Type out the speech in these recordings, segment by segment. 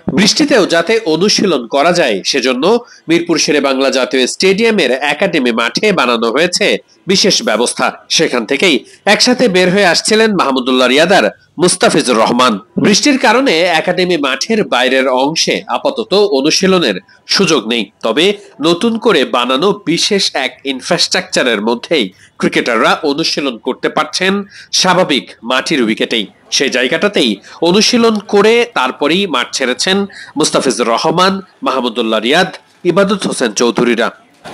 বৃষ্টিতেও যাতে অনুশীলন করা যায় সেজন্য মিরপুর শেরেবাংলা জাতীয় স্টেডিয়ামের একাডেমি মাঠে বানানো হয়েছে বিশেষ ব্যবস্থা। সেখান থেকেই একসাথে বের হয়ে আসছিলেন মাহমুদুল্লাহ রিয়াদ আর মুস্তাফিজুর রহমান। বৃষ্টির কারণে একাডেমি মাঠের বাইরের অংশে আপাতত অনুশীলনের সুযোগ নেই, তবে নতুন করে বানানো বিশেষ এক ইনফ্রাস্ট্রাকচারের মধ্যেই ক্রিকেটাররা অনুশীলন করতে পারছেন স্বাভাবিক মাটির উইকেটেই। সেই জায়গাটাতেই অনুশীলন করে তারপরেই মাঠ ছেড়েছেন মুস্তাফিজুর রহমান, মাহমুদুল্লাহ রিয়াদ, ইবাদত হোসেন চৌধুরীরা।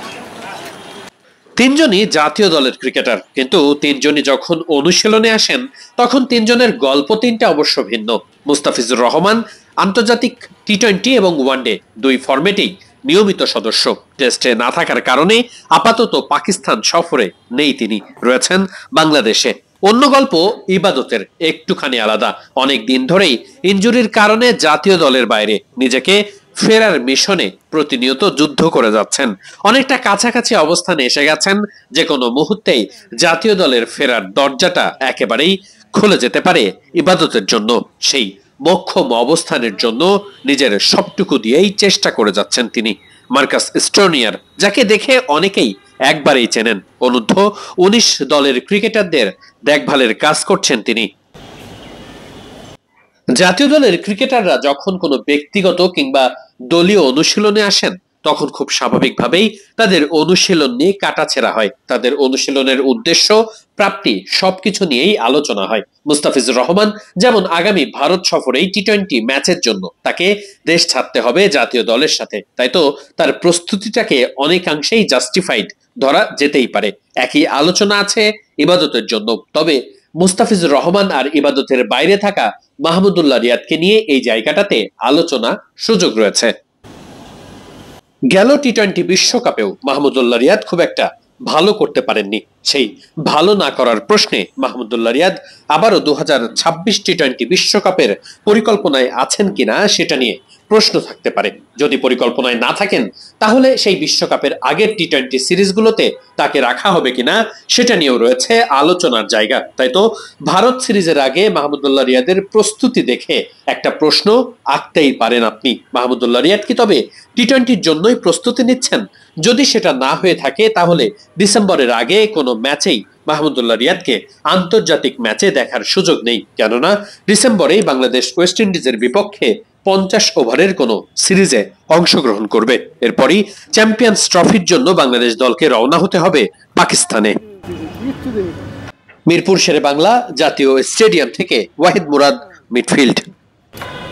তিনজনই জাতীয় দলের ক্রিকেটার, কিন্তু তিনজনই যখন অনুশীলনে আসেন তখন তিনজনের গল্প তিনটা অবশ্য ভিন্ন। মুস্তাফিজুর রহমান আন্তর্জাতিক টি-20 এবং ওয়ানডে দুই ফরম্যাটেই নিয়মিত সদস্য। টেস্টে না থাকার কারণে আপাতত পাকিস্তান সফরে নেই তিনি, রয়েছেন বাংলাদেশে। অন্য গল্প ইবাদতের একটুখানি আলাদা। অনেক দিন ধরেই ইনজুরির কারণে জাতীয় দলের বাইরে, নিজেকে ফেরার মিশনে প্রতিনিয়ত যুদ্ধ করে যাচ্ছেন। অনেকটা কাছাকাছি অবস্থানে এসে গেছেন, যে কোনো মুহূর্তেই জাতীয় দলের ফেরার দরজাটা একেবারেই খুলে যেতে পারে ইবাদতের জন্য। সেই মোক্ষম অবস্থানের জন্য নিজের সবটুকু দিয়েই চেষ্টা করে যাচ্ছেন তিনি। মার্কাস স্টোনিয়ার, যাকে দেখে অনেকেই একবারেই চেনেন, অনূর্ধ্ব-19 দলের ক্রিকেটারদের দেখভালের কাজ করছেন তিনি। জাতীয় দলের ক্রিকেটাররা যখন কোনো ব্যক্তিগত কিংবা দলীয় অনুশীলনে আসেন তখন খুব স্বাভাবিকভাবেই তাদের অনুশীলন নিয়ে কাটাছেঁড়া হয়। তাদের অনুশীলনের উদ্দেশ্য, প্রাপ্তি সবকিছু নিয়েই আলোচনা হয়। মুস্তাফিজুর রহমান যেমন আগামী ভারত সফরেই টি-20 ম্যাচের জন্য তাকে দেশ ছাড়তে হবে জাতীয় দলের সাথে, তাই তো তার প্রস্তুতিটাকে অনেকাংশেই জাস্টিফাইড ধরা যেতেই পারে। একই আলোচনা আছে ইবাদতের জন্য, তবে মুস্তাফিজুর রহমান আর ইবাদতের বাইরে থাকা মাহমুদুল্লাহ রিয়াদকে নিয়ে এই জায়গাটাতে আলোচনা সুযোগ রয়েছে। গেল টি-20 বিশ্বকাপেও মাহমুদুল্লাহ রিয়াদ খুব একটা ভালো করতে পারেননি। সেই ভালো না করার প্রশ্নে মাহমুদুল্লাহ রিয়াদ আবারও 2026 টি-20 বিশ্বকাপের পরিকল্পনায় আছেন কিনা সেটা নিয়ে প্রশ্ন থাকতে পারে। যদি পরিকল্পনায় না থাকেন তাহলে সেই বিশ্বকাপের আগের টি-20 সিরিজগুলোতে তাকে রাখা হবে কিনা সেটা নিয়েও রয়েছে আলোচনার জায়গা। তাই তো ভারত সিরিজের আগে মাহমুদুল্লাহ রিয়াদের প্রস্তুতি দেখে একটা প্রশ্ন আঁকতেই পারেন আপনি। মাহমুদুল্লাহ রিয়াদ কি তবে টি-20-র জন্যই প্রস্তুতি নিচ্ছেন? যদি সেটা না হয়ে থাকে তাহলে ডিসেম্বরের আগে কোনো ম্যাচেই মাহমুদুল্লাহ রিয়াদকে আন্তর্জাতিক ম্যাচে দেখার সুযোগ নেই, কেননা ডিসেম্বরেই বাংলাদেশ ওয়েস্ট ইন্ডিজের বিপক্ষে 50 ওভারের কোনো সিরিজে অংশগ্রহণ করবে। এরপরই চ্যাম্পিয়ন্স ট্রফির জন্য বাংলাদেশ দলকে রওনা হতে হবে পাকিস্তানে। মিরপুর শেরেবাংলা জাতীয় স্টেডিয়াম থেকে ওয়াহিদ মুরাদ, মিডফিল্ড।